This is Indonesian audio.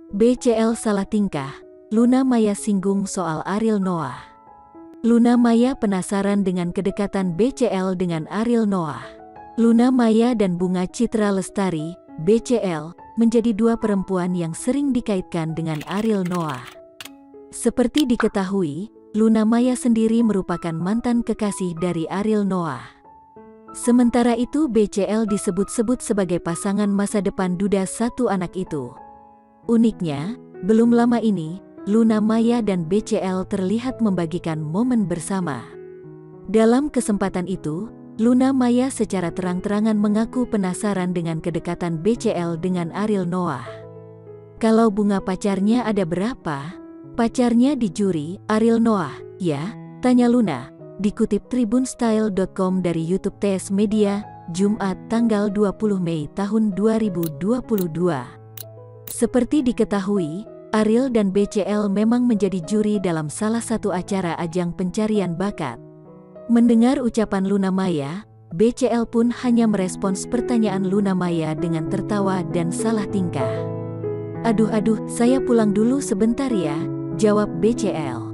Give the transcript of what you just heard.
BCL salah tingkah, Luna Maya singgung soal Ariel Noah. Luna Maya penasaran dengan kedekatan BCL dengan Ariel Noah. Luna Maya dan Bunga Citra Lestari, BCL, menjadi dua perempuan yang sering dikaitkan dengan Ariel Noah. Seperti diketahui, Luna Maya sendiri merupakan mantan kekasih dari Ariel Noah. Sementara itu BCL disebut-sebut sebagai pasangan masa depan duda satu anak itu. Uniknya, belum lama ini, Luna Maya dan BCL terlihat membagikan momen bersama. Dalam kesempatan itu, Luna Maya secara terang-terangan mengaku penasaran dengan kedekatan BCL dengan Ariel Noah. Kalau bunga pacarnya ada berapa? Pacarnya di juri, Ariel Noah, ya? Tanya Luna. Dikutip tribunstyle.com dari YouTube TS Media, Jumat tanggal 20 Mei tahun 2022. Seperti diketahui, Ariel dan BCL memang menjadi juri dalam salah satu acara ajang pencarian bakat. Mendengar ucapan Luna Maya, BCL pun hanya merespons pertanyaan Luna Maya dengan tertawa dan salah tingkah. Aduh, saya pulang dulu sebentar ya, jawab BCL.